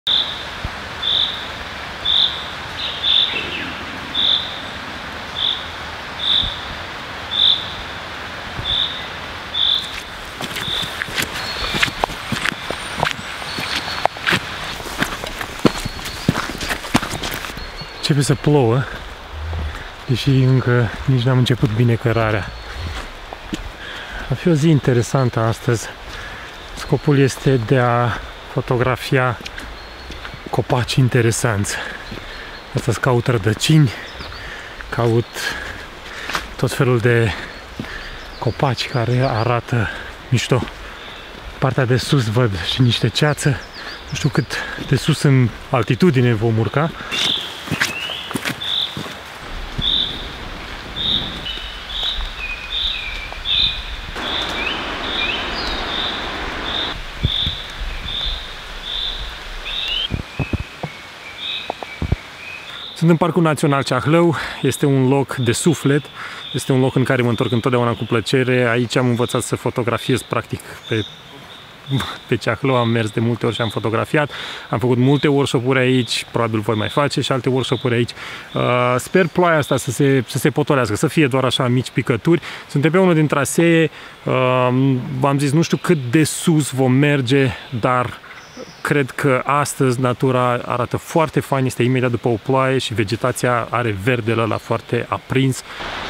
Începe să plouă, deși încă nici n-am început bine cărarea. Va fi o zi interesantă astăzi. Scopul este de a fotografia copaci interesanți. Astăzi caut rădăcini, caut tot felul de copaci care arată mișto. Partea de sus văd și niște ceață. Nu știu cât de sus în altitudine vom urca. Sunt în Parcul Național Ceahlău, este un loc de suflet, este un loc în care mă întorc întotdeauna cu plăcere. Aici am învățat să fotografiez practic pe Ceahlău, am mers de multe ori și am fotografiat. Am făcut multe workshop-uri aici, probabil voi mai face și alte workshop-uri aici. Sper ploaia asta să se potolească, să fie doar așa mici picături. Suntem pe unul din trasee, v-am zis, nu știu cât de sus vom merge, dar cred că astăzi natura arată foarte fain, este imediat după o ploaie și vegetația are verdele ăla foarte aprins.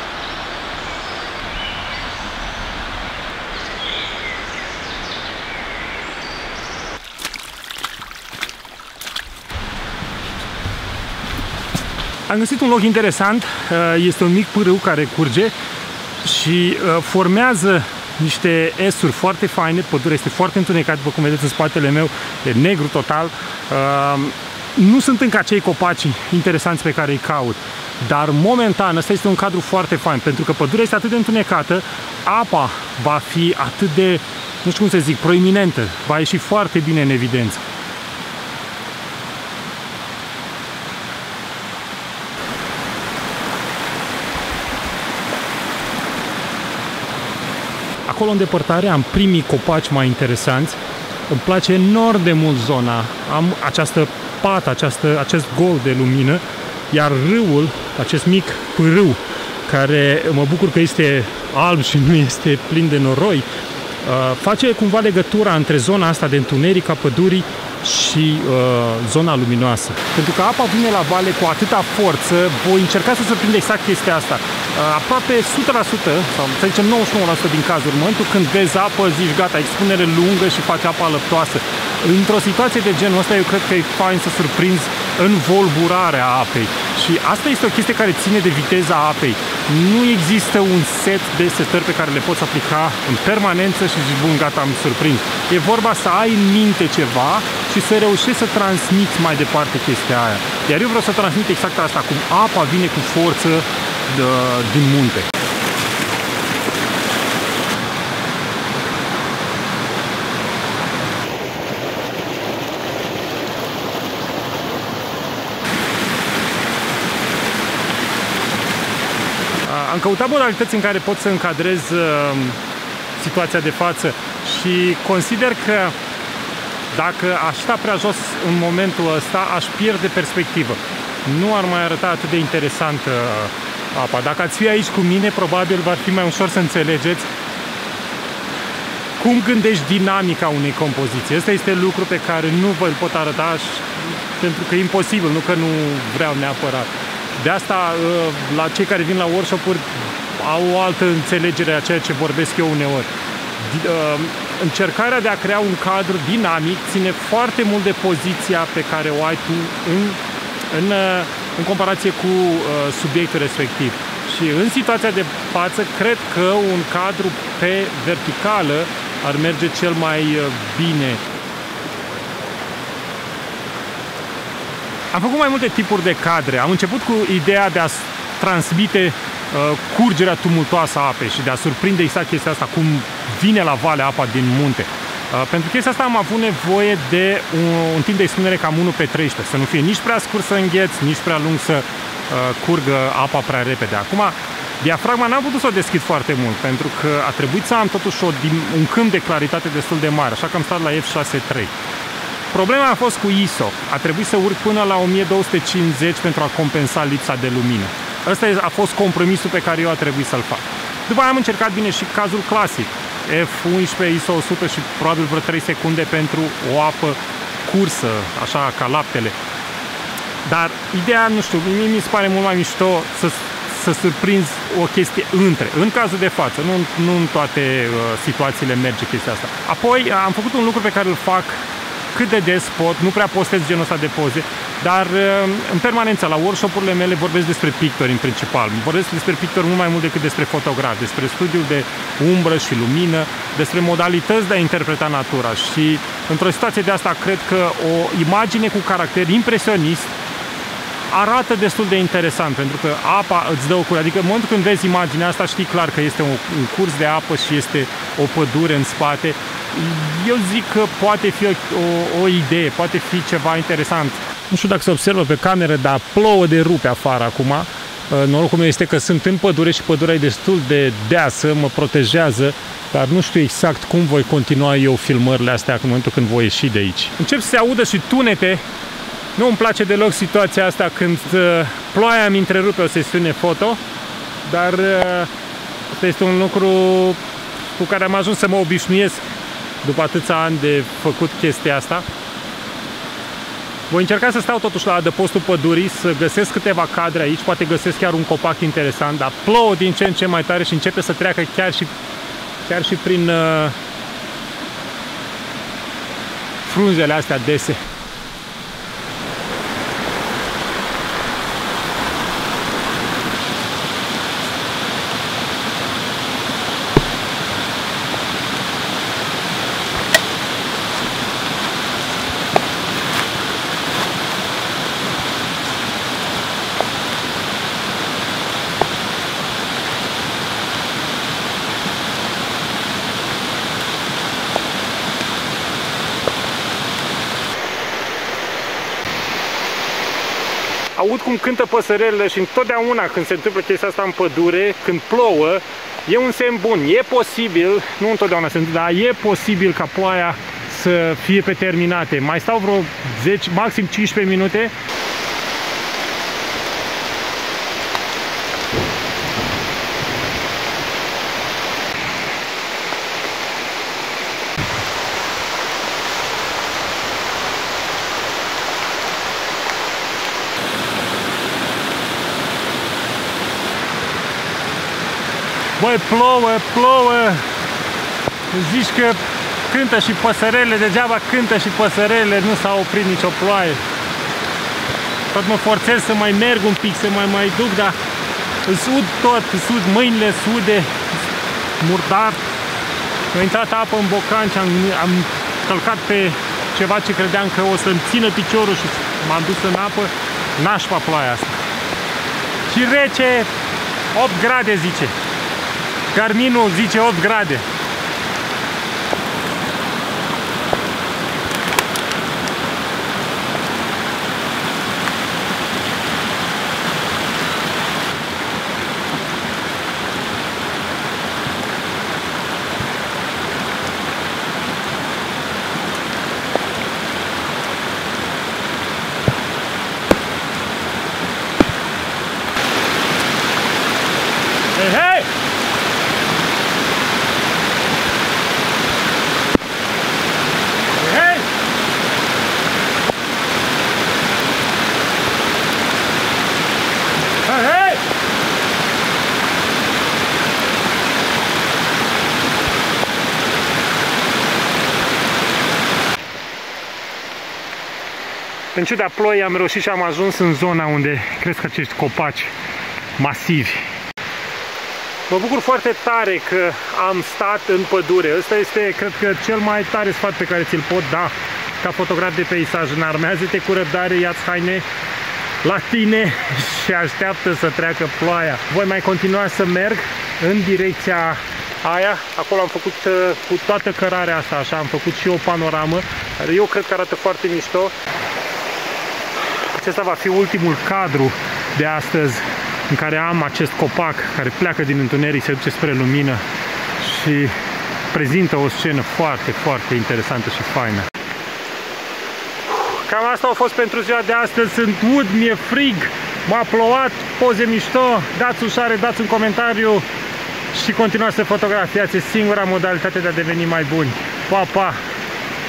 Am găsit un loc interesant, este un mic pârâu care curge și formează niște esuri foarte faine. Pădurea este foarte întunecată, după cum vedeți în spatele meu, e negru total. Nu sunt încă acei copaci interesanți pe care îi caut, dar momentan ăsta este un cadru foarte fain, pentru că pădurea este atât de întunecată, apa va fi atât de, nu știu cum să zic, proeminentă, va ieși foarte bine în evidență. Acolo în depărtare am primii copaci mai interesanți. Îmi place enorm de mult zona. Am această pată, acest gol de lumină, iar râul, acest mic pârâu, care mă bucur că este alb și nu este plin de noroi, face cumva legătura între zona asta de întuneric a pădurii și zona luminoasă. Pentru că apa vine la vale cu atâta forță, voi încerca să surprind exact chestia asta. Aproape 100%, sau să zicem 99% din cazuri, în momentul când vezi apă, zici gata, expunere lungă și face apa alăptoasă. Într-o situație de genul ăsta, eu cred că e fain să surprinzi învolburarea apei. Și asta este o chestie care ține de viteza apei. Nu există un set de setări pe care le poți aplica în permanență și zici, bun, gata, am surprins. E vorba să ai în minte ceva și să reușești să transmiți mai departe chestia aia. Iar eu vreau să transmit exact asta, cum apa vine cu forță din munte. Am căutat modalități în care pot să încadrez situația de față și consider că dacă aș sta prea jos în momentul ăsta, aș pierde perspectivă. Nu ar mai arăta atât de interesant apa. Dacă ați fi aici cu mine, probabil va fi mai ușor să înțelegeți cum gândești dinamica unei compoziții. Ăsta este lucru pe care nu vă-l pot arăta pentru că e imposibil, nu că nu vreau neapărat. De asta, la cei care vin la workshop-uri au o altă înțelegere a ceea ce vorbesc eu uneori. Încercarea de a crea un cadru dinamic ține foarte mult de poziția pe care o ai tu în comparație cu subiectul respectiv. Și în situația de față, cred că un cadru pe verticală ar merge cel mai bine. Am făcut mai multe tipuri de cadre. Am început cu ideea de a transmite curgerea tumultoasă a apei și de a surprinde exact chestia asta, cum vine la vale apa din munte. Pentru chestia asta am avut nevoie de un timp de expunere cam 1/13, să nu fie nici prea scurt să îngheț, nici prea lung să curgă apa prea repede. Acum, diafragma n-am putut să o deschid foarte mult, pentru că a trebuit să am totuși un câmp de claritate destul de mare, așa că am stat la f6.3. Problema a fost cu ISO. A trebuit să urc până la 1250 pentru a compensa lipsa de lumină. Ăsta a fost compromisul pe care eu a trebuit să-l fac. După aia am încercat bine și cazul clasic. F11 ISO 100 și probabil vreo 3 secunde pentru o apă cursă, așa ca laptele. Dar ideea, nu știu, mi se pare mult mai mișto să surprinzi o chestie între. În cazul de față, nu în toate situațiile merge chestia asta. Apoi am făcut un lucru pe care îl fac cât de des pot, nu prea postez genul ăsta de poze, dar în permanență la workshop-urile mele vorbesc despre pictori în principal. Vorbesc despre pictori mult mai mult decât despre fotografi, despre studiul de umbră și lumină, despre modalități de a interpreta natura și într-o situație de asta cred că o imagine cu caracter impresionist arată destul de interesant, pentru că apa îți dă o cură. Adică în momentul când vezi imaginea asta, știi clar că este un curs de apă și este o pădure în spate. Eu zic că poate fi o idee, poate fi ceva interesant. Nu știu dacă se observă pe cameră, dar plouă de rupe afară acum. Norocul meu este că sunt în pădure și pădurea e destul de deasă, mă protejează, dar nu știu exact cum voi continua eu filmările astea în momentul când voi ieși de aici. Încep să se audă și tunete. Nu îmi place deloc situația asta când ploaia îmi întrerupe o sesiune foto, dar asta este un lucru cu care am ajuns să mă obișnuiesc după atâția ani de făcut chestia asta. Voi încerca să stau totuși la adăpostul pădurii, să găsesc câteva cadre aici, poate găsesc chiar un copac interesant, dar plouă din ce în ce mai tare și începe să treacă chiar și prin frunzele astea dese. Aud cum cântă păsărelile și întotdeauna când se întâmplă chestia asta în pădure, când plouă, e un semn bun. E posibil, nu întotdeauna se întâmplă, dar e posibil ca ploaia să fie pe terminate. Mai stau vreo 10, maxim 15 minute. Băi, plouă, zici că cântă și păsărele, degeaba cântă și păsărele, nu s-a oprit nicio ploaie. Tot mă forțez să mai merg un pic, să mai duc, dar îți ud tot, mâinile sude, murdar. Mi-a intrat apă în bocan și am călcat pe ceva ce credeam că o să-mi țină piciorul și m-am dus în apă, nașpa ploaia asta. Și rece, 8 grade zice. Garminul zice 8 grade. Hey! În ciuda ploii am reușit și am ajuns în zona unde cresc acești copaci masivi. Mă bucur foarte tare că am stat în pădure. Ăsta este, cred că, cel mai tare sfat pe care ți-l pot da ca fotograf de peisaj. Înarmează-te cu răbdare, ia-ți haine la tine și așteaptă să treacă ploaia. Voi mai continua să merg în direcția aia. Acolo am făcut cu toată cărarea asta, așa, am făcut și o panoramă, care eu cred că arată foarte mișto. Acesta va fi ultimul cadru de astăzi în care am acest copac care pleacă din întuneric, se duce spre lumină și prezintă o scenă foarte, foarte interesantă și faină. Cam asta a fost pentru ziua de astăzi. Sunt ud, mi-e frig, m-a plouat, poze mișto, dați un share, dați un comentariu și continuați să fotografiați. E singura modalitate de a deveni mai buni. Pa, pa!